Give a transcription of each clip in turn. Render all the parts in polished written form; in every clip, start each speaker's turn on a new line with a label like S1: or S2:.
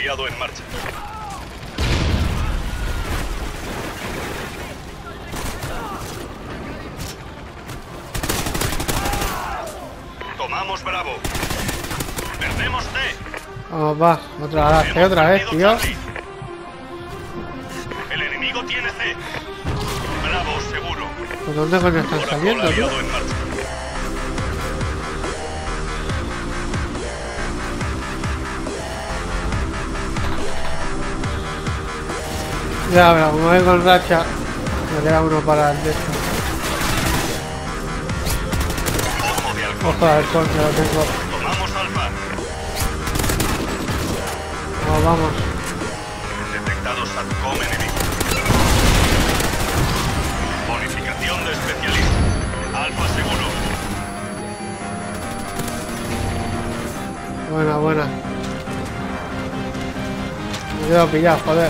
S1: aliado en marcha. Tomamos Bravo. Perdemos C.
S2: Vamos, va. Otra vez, tío.
S1: El enemigo tiene C. Bravo, seguro.
S2: ¿Por dónde coño están saliendo, tío?
S1: Aliado en marcha.
S2: Ya, pero como voy con racha, me queda uno para el de esto.
S1: Ojo de halcón.
S2: Ojo de halcón, ya lo tengo.
S1: Tomamos Alfa.
S2: Vamos.
S1: Detectado SATCOM enemigo. Bonificación de especialista. Alfa seguro.
S2: Buena. Me quedo pillado, joder.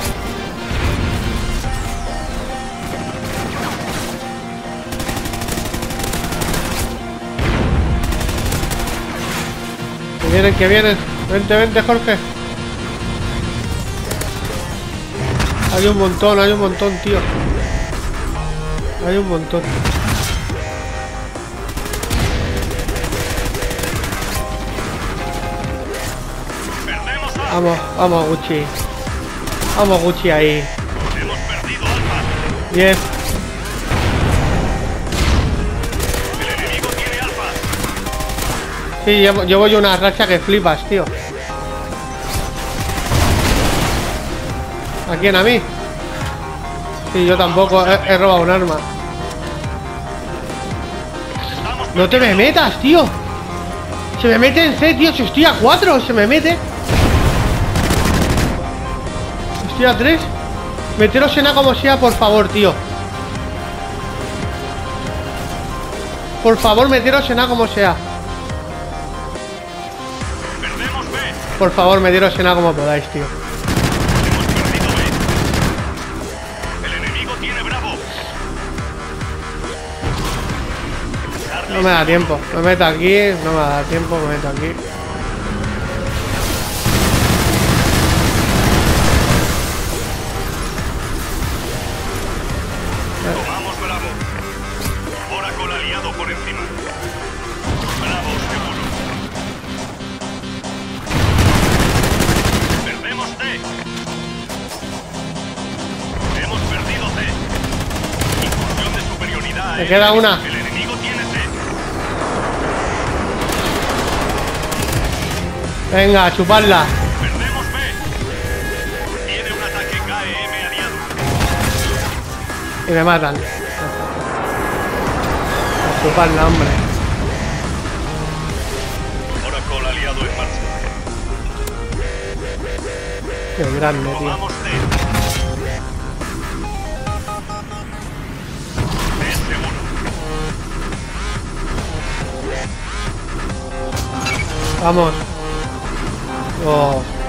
S2: Que vienen. Vente, Jorge. Hay un montón, tío. Hay un montón. Vamos, Gucci. Vamos, Gucci ahí.
S1: Hemos perdido Alfa.
S2: Bien.
S1: El enemigo tiene Alfa.
S2: Sí, llevo yo una racha que flipas, tío. ¿A quién? ¿A mí? Sí, yo tampoco he robado un arma. No te me metas, tío. Se me mete en C, tío. Si estoy a 4, se me mete. Estoy a 3. Meteros en A como sea, por favor, tío. Por favor, meteros en A como sea.
S1: Perdemos B.
S2: Por favor, meteros en A como podáis, tío.
S1: Hemos perdido B. El enemigo tiene Bravo.
S2: No me da tiempo. Me meto aquí. No me da tiempo. Me meto aquí.
S1: Tomamos Bravo. Oracle aliado por encima. Bravo seguro. Perdemos C. Hemos perdido C. Incursión de superioridad.
S2: Me queda una.
S1: El enemigo tiene C.
S2: Venga, a chuparla.
S1: Perdemos B. Tiene un ataque KEM aliado.
S2: Y me matan. A chuparla, hombre.
S1: Oracle aliado en marcha.
S2: Qué grande, tío.
S1: Tomamos C. C seguro.
S2: Vamos. Oh.